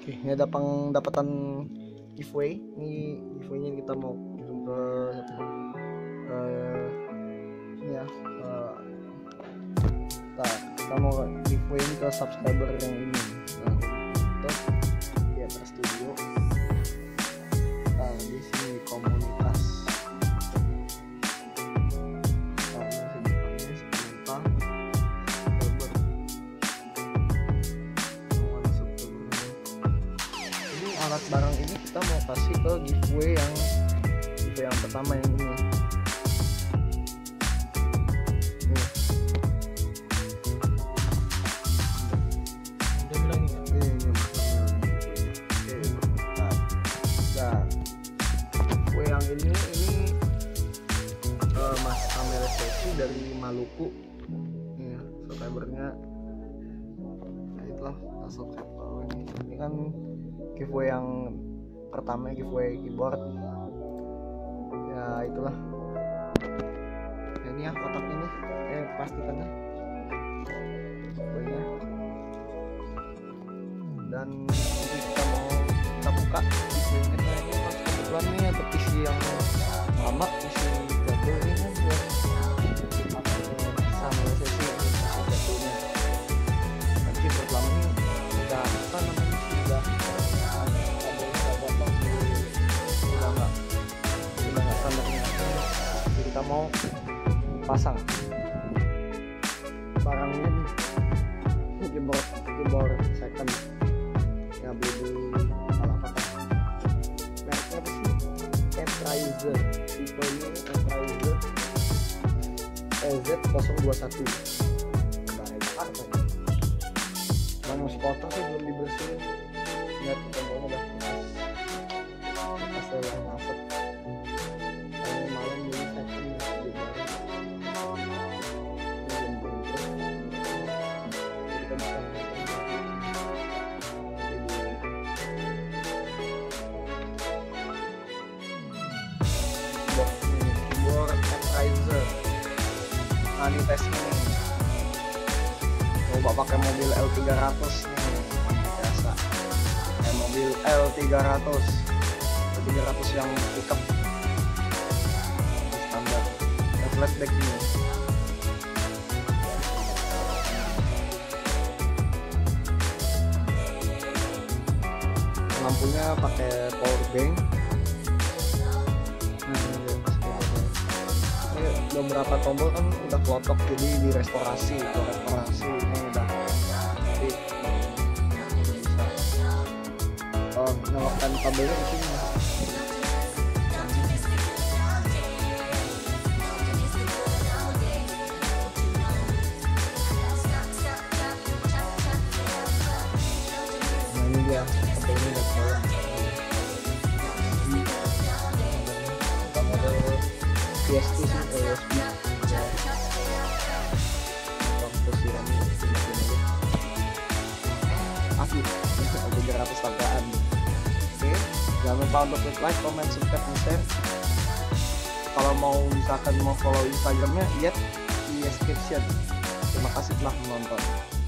Oke, ini ada pendapatan giveaway. Ini giveaway-nya kita mau kirim ke ini ya. Kita mau giveaway ke subscriber yang ini. Nah, untuk di atas studio. Nah, di sini komunitas. Alat barang ini kita mau kasih ke giveaway yang pertama yang ini. Dia bilang ini. Nah, giveaway yang ini Mas Amel Sesi dari Maluku. Nih, subscribernya. Nah, itulah subscriber ini. Ini kan giveaway yang pertama, giveaway keyboard ya, itulah ya, ini ya kotaknya nih, plastikannya giveaway-nya. Dan nanti kita buka giveaway-nya. Nah, ini pas kebetulan nih ada PC yang lama, PC jadul ini kan buat sama sesi jadulnya. Nanti buat lama nih udah apa namanya, udah nggak standarnya. Jadi kita mau pasang barangnya di keyboard second ya, beli salah kata mereknya apa sih, Entrizer, tipe ini Entrizer EZ021 dari Jakarta. Bang masih kotor sih, belum dibersihin. Lihat tombolnya udah pas yang masuk. Ini malam beli second di baru. Ini belum kita bisa keyboard Entrizer. Nah, ini tesnya nih. Coba pakai mobil L300 nih, biasa. Mobil L300 yang pickup standar, flatback ini. Lampunya pakai power bank. Ini beberapa tombol kan udah klotok, jadi direstorasi. Ini udah nyalakan kabelnya di sini. Nah, ini dia kabelnya udah keluar. Kita model PST sih, USB. Asli, 300 tagaan. Oke, jangan lupa untuk like, comment, subscribe, dan share. Kalau mau misalkan mau follow Instagramnya, lihat di description. Terima kasih telah menonton.